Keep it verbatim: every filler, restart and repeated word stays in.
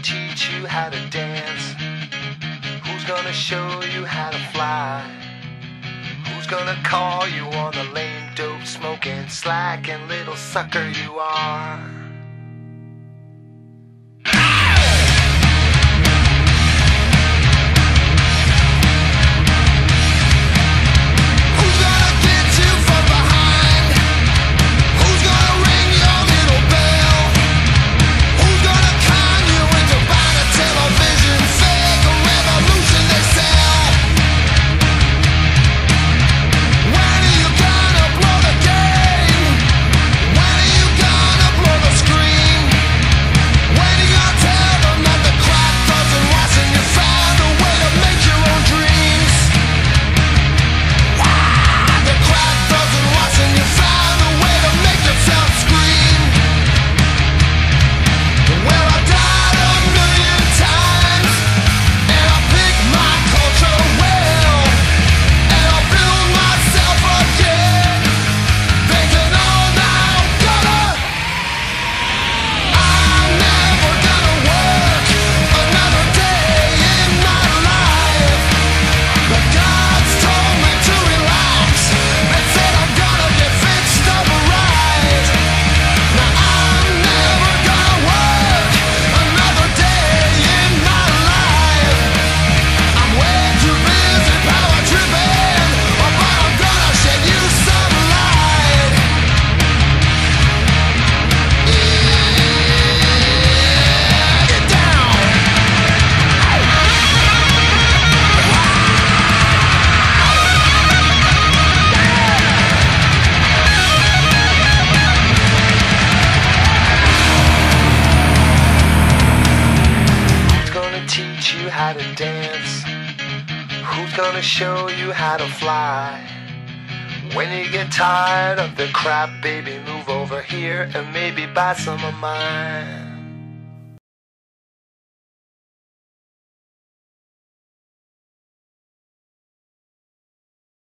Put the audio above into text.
teach you how to dance? Who's gonna show you how to fly? Who's gonna call you on the lame dope smoking slacking little sucker you are? Teach you how to dance? Who's gonna show you how to fly? When you get tired of the crap, baby, move over here and maybe buy some of mine.